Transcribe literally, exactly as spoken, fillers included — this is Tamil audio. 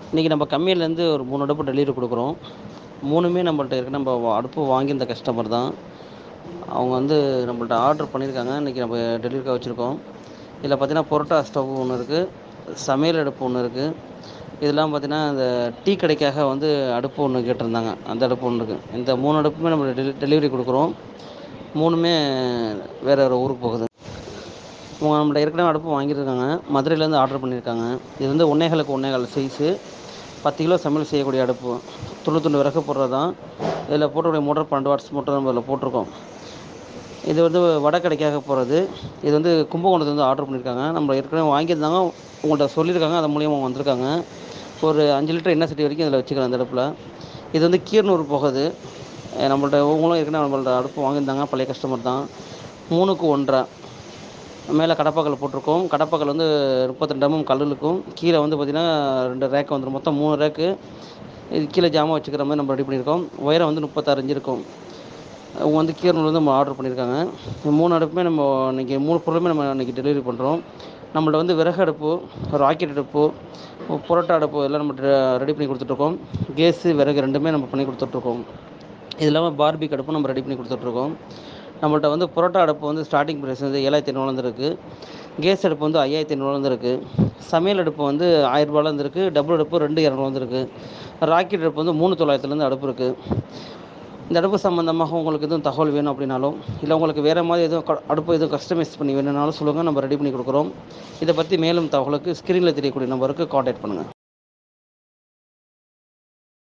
இன்றைக்கி நம்ம கம்பெனிலேருந்து ஒரு மூணு அடுப்பு டெலிவரி கொடுக்குறோம். மூணுமே நம்மள்ட்ட இருக்கு. நம்ம வ அடுப்பு வாங்கியிருந்த கஸ்டமர் தான். அவங்க வந்து நம்மள்ட்ட ஆர்டர் பண்ணியிருக்காங்க. இன்றைக்கி நம்ம டெலிவரிக்காக வச்சுருக்கோம். இதில் பார்த்தீங்கன்னா புரோட்டா ஸ்டவ் ஒன்று இருக்குது, சமையல் அடுப்பு ஒன்று இருக்குது. இதெல்லாம் பார்த்தீங்கன்னா இந்த டீ கடைக்காக வந்து அடுப்பு ஒன்று கேட்டிருந்தாங்க. அந்த அடுப்பு ஒன்று இருக்குது. இந்த மூணு அடுப்புமே நம்ம டெலி டெலிவரி கொடுக்குறோம். மூணுமே வேறு வேறு ஊருக்கு போகுது. அவங்க நம்மள்ட்ட ஏற்கனவே அடுப்பு வாங்கியிருக்காங்க. மதுரையிலேருந்து ஆர்டர் பண்ணியிருக்காங்க. இது வந்து ஒன்றேகாலுக்கு ஒன்றேகால் சைஸு. பத்து கிலோ சமையல் செய்யக்கூடிய அடுப்பு. துண்டு துண்டு விறகு போடுறது தான். இதில் போட்டக்கூடிய மோட்டர் பன்னெண்டு வாட்ஸ் மோட்டர் நம்ம இதில் போட்டிருக்கோம். இது வந்து வடகடைக்காக போகிறது. இது வந்து கும்பகோணத்துலேருந்து ஆர்டர் பண்ணியிருக்காங்க. நம்ம ஏற்கனவே வாங்கியிருந்தாங்க. உங்கள்கிட்ட சொல்லியிருக்காங்க. அது மூலியமாக அவங்க வந்திருக்காங்க. ஒரு அஞ்சு லிட்டர் எண்ணெய் சட்டி வரைக்கும் இதில் வச்சுக்கலாம் அந்த அடுப்பில். இது வந்து கீரனூர் போகுது. நம்மள்ட்ட இவங்களும் ஏற்கனவே நம்மள்ட்ட அடுப்பு வாங்கியிருந்தாங்க. பழைய கஸ்டமர் தான். மூணுக்கு ஒன்றரை மேலே கடப்பாக்கல் போட்டிருக்கோம். கடப்பாக்கல் வந்து முப்பத்தி ரெண்டு எம்எம் கல் இருக்கும். கீழே வந்து பார்த்திங்கன்னா ரெண்டு ரேக்கு வந்துடும். மொத்தம் மூணு ரேக்கு. இது கீழே ஜாமான் வச்சுக்கிற மாதிரி நம்ம ரெடி பண்ணியிருக்கோம். உயரம் வந்து முப்பத்தாறு இன்ச்சு இருக்கும். அவங்க வந்து கீரனூர்லேருந்து நம்ம ஆர்டர் பண்ணியிருக்காங்க. மூணு அடுப்புமே நம்ம இன்றைக்கி மூணு பொருளுமே நம்ம இன்றைக்கி டெலிவரி பண்ணுறோம். நம்மள்ட்ட வந்து விறகு அடுப்பு, ராக்கெட் அடுப்பு, புரோட்டா அடுப்பு எல்லாம் நம்ம ரெடி பண்ணி கொடுத்துட்ருக்கோம். கேஸு விறகு ரெண்டுமே நம்ம பண்ணி கொடுத்துட்ருக்கோம். இது இல்லாமல் பார்பிக் அடுப்பும் நம்ம ரெடி பண்ணி கொடுத்துட்ருக்கோம். நம்மள்ட்ட வந்து புரோட்டா அடுப்பு வந்து ஸ்டார்டிங் ப்ரைஸ் வந்து ஏழாயிரத்தி ஐநூறுலேருந்து இருக்குது. கேஸ் அடுப்பு வந்து ஐயாயிரத்தி ஐநூறுலேருந்து இருக்குது. சமையல் அடுப்பு வந்து ஆயிரரூபாலேருந்து இருக்குது. டபுள் அடுப்பு ரெண்டு இரநூறுலேருந்து இருக்குது. ராக்கெட் அடுப்பு வந்து மூணு தொள்ளாயிரத்துலேருந்து அடுப்பு இருக்குது. இந்த அடுப்பு சம்மந்தமாக உங்களுக்கு எதுவும் தகவல் வேணும் அப்படின்னாலும், இல்லை உங்களுக்கு வேறு மாதிரி எதுவும் க அடுப்பு எதுவும் கஸ்டமைஸ் பண்ணி வேணும்னாலும் சொல்லுங்கள். நம்ம ரெடி பண்ணி கொடுக்குறோம். இதை பற்றி மேலும் தகவலுக்கு ஸ்க்ரீனில் தெரியக்கூடிய நம்பருக்கு கான்டாக்ட் பண்ணுங்கள்.